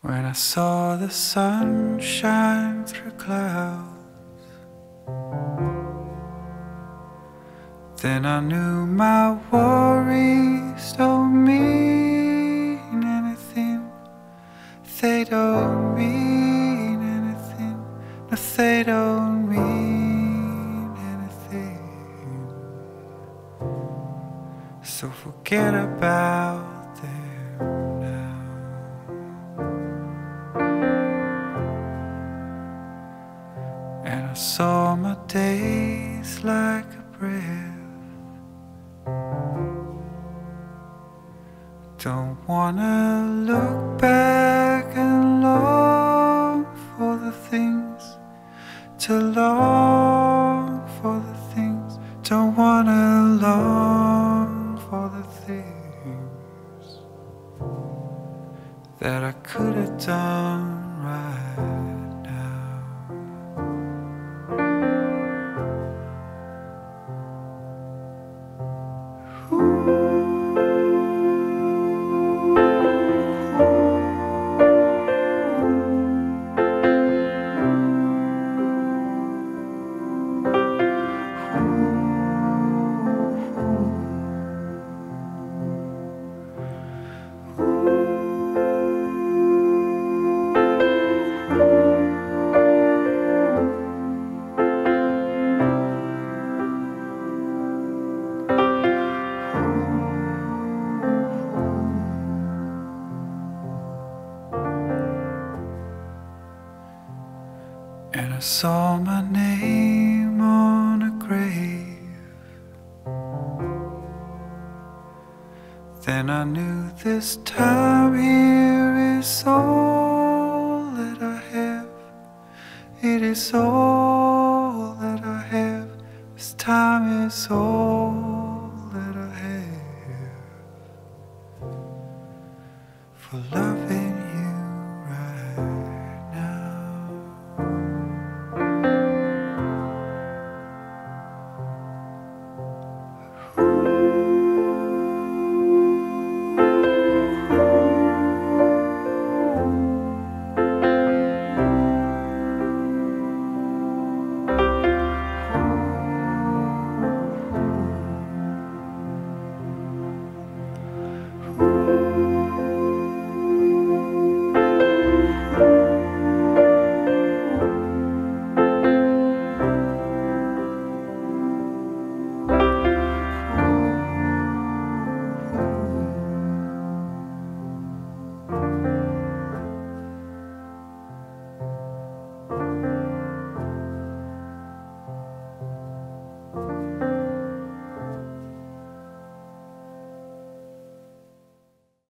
When I saw the sun shine through clouds, then I knew my worries don't mean anything. They don't mean anything. No, they don't mean anything. So forget about them now. And I saw my days like a breath. Don't wanna look back and long for the things, to long for the things. Don't wanna long for the things that I could have done right now. And I saw my name on a grave. Then I knew this time here is all that I have. It is all that I have. This time is all